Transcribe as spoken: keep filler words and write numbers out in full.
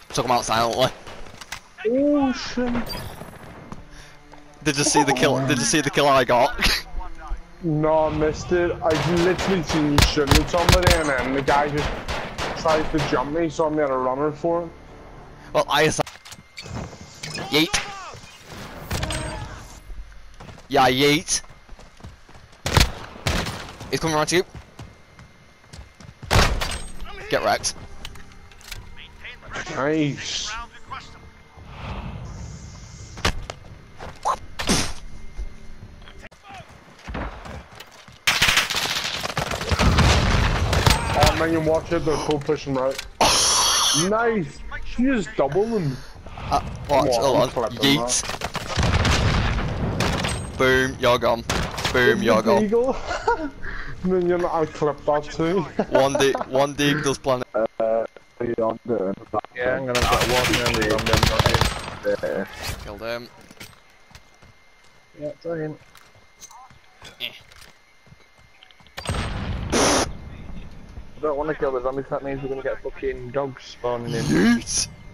Took him out silently. Oh shit. Did you see the kill? Did you see the kill I got? No, I missed it. I literally seen you shooting at somebody and then the guy just tried to jump me, so I made a runner for it. Well, I yeet. Yeah, yeet. He's coming around to you. Get wrecked. Nice. Oh man, you watch it, they're full pushing right. Nice! You just double them. Uh, watch, hold on. Yeet. Boom, you're gone. Boom, you're gone. Eagle. Then you're not, I clipped that too. one D, one D does planet. Uh, yeah, I'm doing that. Yeah, I'm gonna get one nearly on them. Yeah. Killed him. Yeah, dying. Eh. I don't want to kill the zombies, that means we're gonna get fucking dogs spawning in. Yeet.